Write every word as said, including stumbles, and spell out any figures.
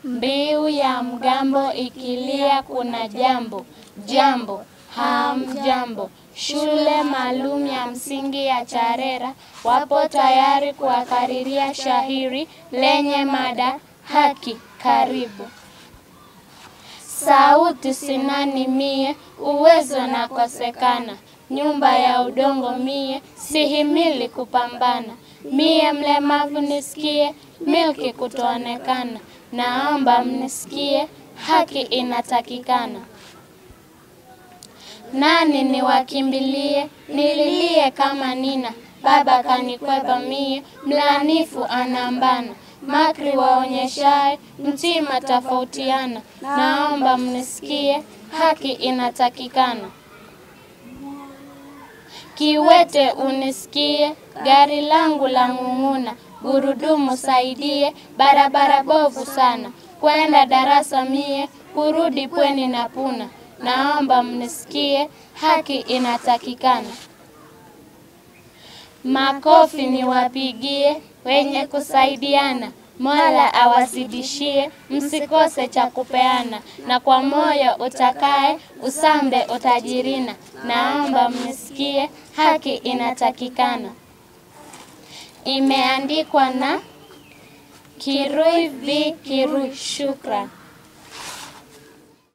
Mbiu ya mgambo ikilia kuna jambo, jambo, hamjambo. Shule maalum ya msingi ya Charera wapo tayari kuwakariria shairi lenye mada haki. Karibu. Sauti sinani mie, uwezo na kosekana. Nyumba ya udongo mie, sihimili kupambana. Mie mlemavu nisikie, milki kutoonekana. Naomba mnisikie, haki inatakikana. Nani niwakimbilie, nililie kama nina. Baba kanikweba mie, mlanifu anambana. Makri waonyeshae, mtima tofautiana. Naomba mnisikie, haki inatakikana. Kiwete unisikie, gari langu la ngunguna. Gurudumu saidie, barabara bovu sana. Kwenda darasa mie, kurudi pweni na puna. Naomba mnisikie, haki inatakikana. Makofi niwapigie, wenye kusaidiana. Mola awazidishie, msikose cha kupeana. Na kwa moyo utakae, usambe utajirina. Naomba mnisikie, haki inatakikana. Imeandikwa na Kirui V. Kirui. Shukran.